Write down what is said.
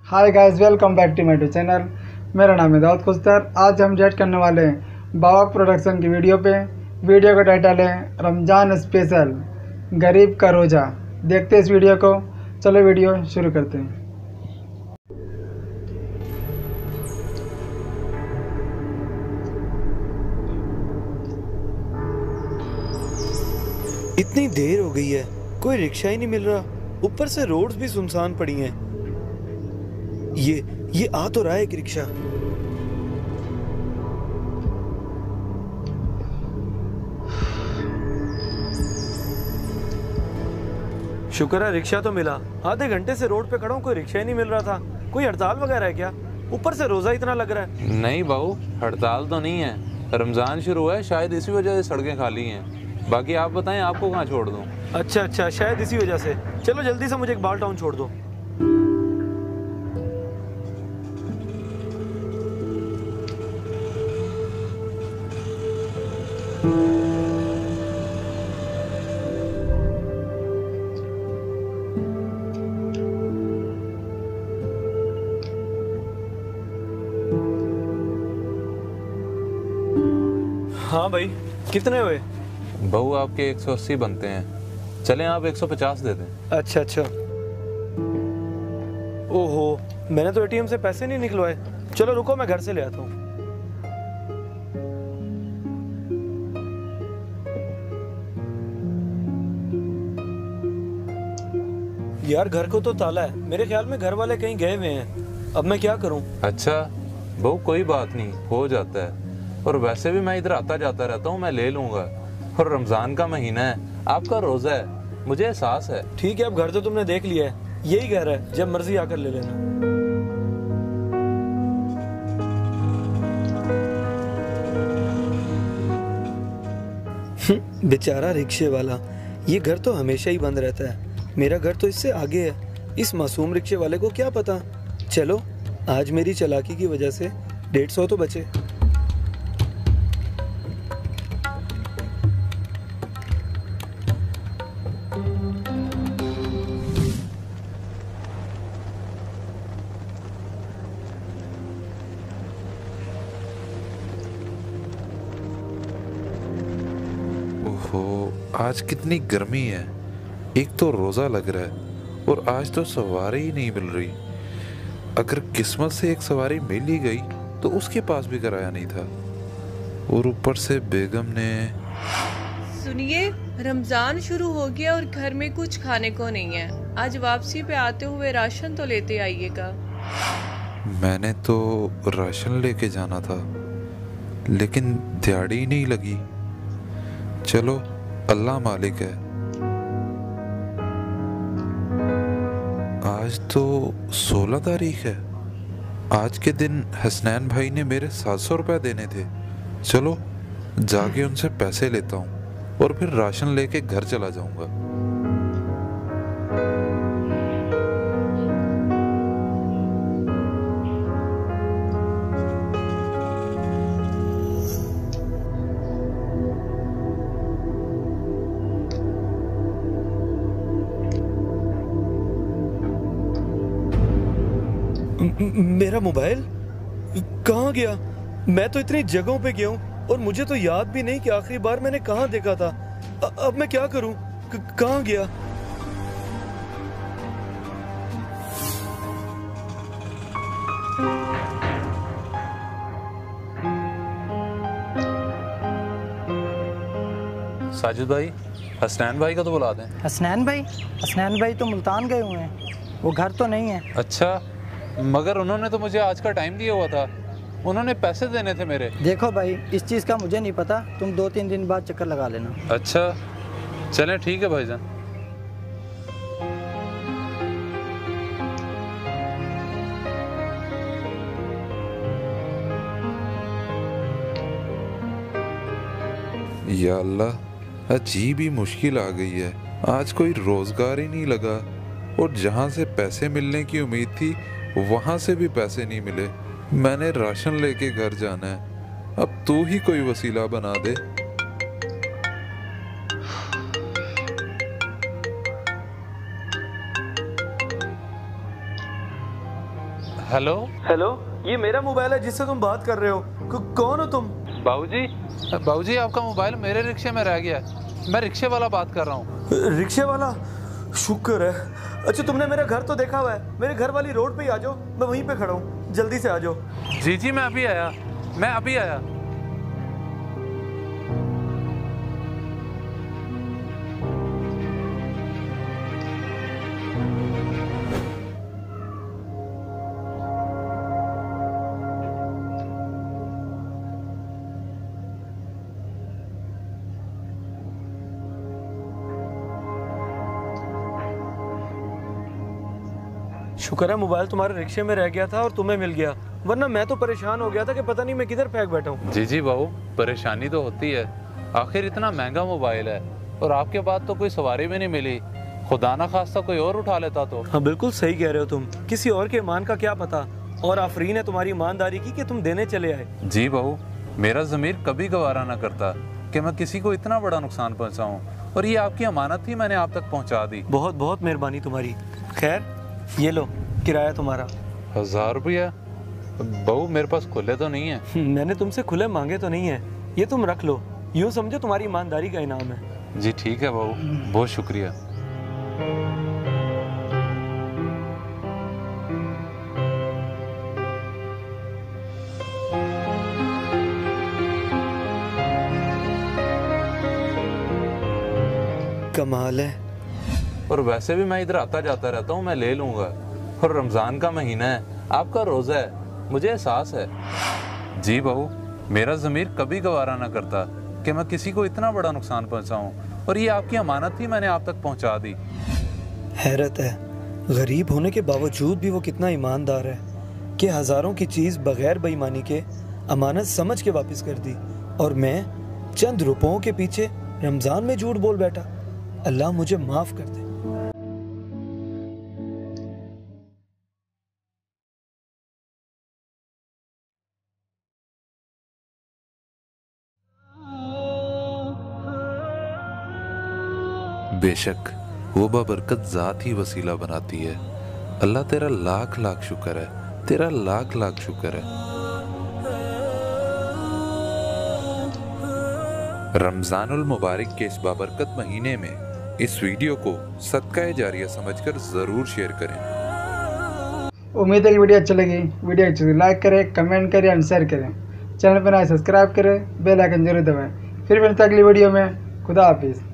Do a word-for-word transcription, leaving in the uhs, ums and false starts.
Hi guys, welcome back to my YouTube channel. मेरा नाम है दाऊद खुस्तर। आज हम रिएक्ट करने वाले हैं बावक प्रोडक्शन की वीडियो पे। वीडियो का टाइटल है रमज़ान स्पेशल गरीब का रोज़ा। देखते हैं इस वीडियो को। चलो वीडियो शुरू करते हैं। इतनी देर हो गई है, कोई रिक्शा ही नहीं मिल रहा। ऊपर से रोड्स भी सुनसान पड़ी हैं। ये ये आ तो रहा है एक रिक्शा। शुक्र है रिक्शा तो मिला। आधे घंटे से रोड पे खड़ा हूँ, कोई रिक्शा ही नहीं मिल रहा था। कोई हड़ताल वगैरह है क्या? ऊपर से रोजा इतना लग रहा है। नहीं बाबू, हड़ताल तो नहीं है। रमजान शुरू है, शायद इसी वजह से सड़कें खाली हैं। बाकी आप बताएं, आपको कहाँ छोड़ दूँ? अच्छा अच्छा, शायद इसी वजह से। चलो जल्दी से मुझे इकबाल टाउन छोड़ दो। हाँ भाई, कितने हुए? बहू आपके एक सौ अस्सी बनते हैं। चलें आप एक सौ पचास दे दें। अच्छा अच्छा। ओहो, मैंने तो एटीएम से पैसे नहीं निकलवाए। चलो रुको, मैं घर से ले आता हूँ। यार घर को तो ताला है। मेरे ख्याल में घर वाले कहीं गए हुए हैं। अब मैं क्या करूँ? अच्छा बहू, कोई बात नहीं, हो जाता है। और वैसे भी मैं इधर आता जाता रहता हूँ, मैं ले लूंगा। और रमजान का महीना है, आपका रोजा है, मुझे एहसास है। ठीक है, अब घर तो तुमने देख लिया है। यही घर है, जब मर्जी आकर ले लेना। बेचारा रिक्शे वाला, ये घर तो हमेशा ही बंद रहता है। मेरा घर तो इससे आगे है। इस मासूम रिक्शे वाले को क्या पता। चलो, आज मेरी चालाकी की वजह से डेढ़ सौ तो बचे। ओहो, आज कितनी गर्मी है। एक तो रोज़ा लग रहा है और आज तो सवारी ही नहीं मिल रही। अगर किस्मत से एक सवारी मिल ही गई तो उसके पास भी किराया नहीं था। और ऊपर से बेगम ने... सुनिए, रमजान शुरू हो गया और घर में कुछ खाने को नहीं है। आज वापसी पे आते हुए राशन तो लेते आइएगा। मैंने तो राशन लेके जाना था, लेकिन दिहाड़ी ही नहीं लगी। चलो, अल्लाह मालिक है। आज तो सोलह तारीख है। आज के दिन हसनैन भाई ने मेरे सात सौ रुपये देने थे। चलो जाके उनसे पैसे लेता हूँ और फिर राशन लेके घर चला जाऊंगा। मेरा मोबाइल कहाँ गया? मैं तो इतनी जगहों पे गया हूँ और मुझे तो याद भी नहीं कि आखिरी बार मैंने कहाँ देखा था। अ, अब मैं क्या करूँ? कहाँ गया? साजिद भाई, हसनैन भाई का तो बुला दें। हसनैन भाई हसनैन भाई तो मुल्तान गए हुए हैं, वो घर तो नहीं है। अच्छा, मगर उन्होंने तो मुझे आज का टाइम दिया हुआ था। उन्होंने पैसे देने थे मेरे। देखो भाई, इस चीज़ का मुझे नहीं पता। तुम दो तीन दिन बाद चक्कर लगा लेना। अच्छा चलें, ठीक है भाईजान। या अल्लाह, अजीब ही मुश्किल आ गई है। आज कोई रोजगार ही नहीं लगा और जहाँ से पैसे मिलने की उम्मीद थी वहाँ से भी पैसे नहीं मिले। मैंने राशन लेके घर जाना है। अब तू ही कोई वसीला बना दे। हेलो हेलो, ये मेरा मोबाइल है जिससे तुम बात कर रहे हो। क- कौन हो तुम? बाबूजी, बाबूजी आपका मोबाइल मेरे रिक्शे में रह गया है। मैं रिक्शे वाला बात कर रहा हूँ। रिक्शे वाला? शुक्र है। अच्छा, तुमने मेरा घर तो देखा हुआ है? मेरे घर वाली रोड पे ही आ जाओ, मैं वहीं पे खड़ा हूँ, जल्दी से आ जाओ। जी जी मैं अभी आया, मैं अभी आया। शुक्र है मोबाइल तुम्हारे रिक्शे में रह गया था और तुम्हें मिल गया, वरना मैं तो परेशान हो गया था कि पता नहीं मैं किधर फेंक बैठा हूँ। जी जी बाबू, परेशानी तो होती है, आखिर इतना महंगा मोबाइल है और आपके बाद तो कोई सवारी भी नहीं मिली। खुदा ना खास्ता कोई और उठा लेता तो। हाँ बिल्कुल सही कह रहे हो तुम, किसी और के ईमान का क्या पता। और आफरीन है तुम्हारी ईमानदारी की कि तुम देने चले आए। जी बहू, मेरा ज़मीर कभी गवारा ना करता कि मैं किसी को इतना बड़ा नुकसान पहुंचाऊं, और ये आपकी अमानत थी, मैंने आप तक पहुंचा दी। बहुत बहुत मेहरबानी तुम्हारी। खैर ये लो किराया तुम्हारा। हजार रुपया? बहू मेरे पास खुले तो नहीं है। मैंने तुमसे खुले मांगे तो नहीं है, ये तुम रख लो, यूँ समझो तुम्हारी ईमानदारी का इनाम है। जी ठीक है बहू, बहुत शुक्रिया। कमाल है। और वैसे भी मैं इधर आता जाता रहता हूँ, मैं ले लूंगा। और रमजान का महीना है, आपका रोजा है, मुझे एहसास है। जी बहू, मेरा ज़मीर कभी गवारा ना करता कि मैं किसी को इतना बड़ा नुकसान पहुंचाऊं, और ये आपकी अमानत थी, मैंने आप तक पहुंचा दी। हैरत है, गरीब होने के बावजूद भी वो कितना ईमानदार है कि हजारों की चीज़ बगैर बेईमानी के अमानत समझ के वापस कर दी, और मैं चंद रुपयों के पीछे रमज़ान में झूठ बोल बैठा। अल्लाह मुझे माफ़ कर दे। बेशक वो बाबरकत ज़ात ही वसीला बनाती है। अल्लाह तेरा लाख लाख शुक्र है, तेरा लाख लाख शुक्र है। रमज़ानुल मुबारक के इस बाबरकत महीने में इस वीडियो को सदका जारिया समझकर ज़रूर शेयर करें। उम्मीद है कि वीडियो अच्छी लगी। वीडियो अच्छी लगी लाइक करें, कमेंट करें और शेयर करें। चैनल पर नए सब्सक्राइब करें, बेल आइकन जरूर दबाएं। फिर मिलते हैं अगली वीडियो में। खुदा हाफिज़।